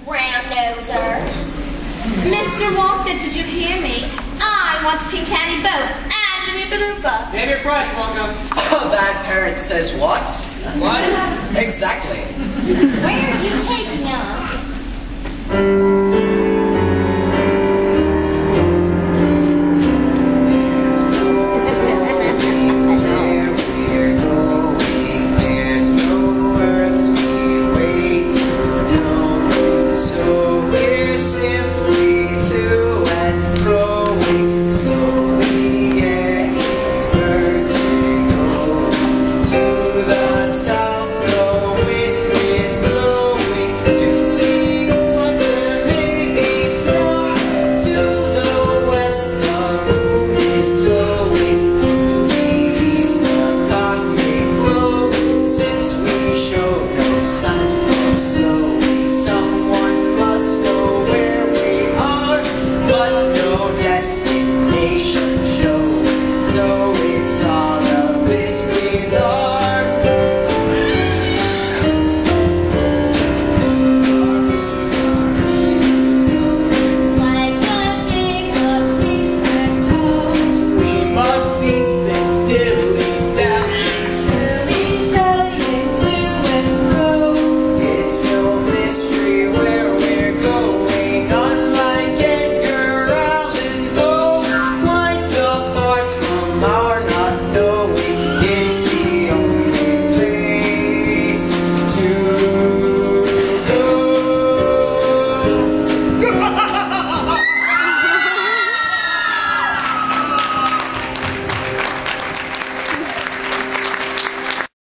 Brown-noser. Mr. Wonka, did you hear me? I want a pink candy boat and a Oompa-Loompa. Name your price, Wonka. A bad parent says what? What? Exactly. Where are you taking us?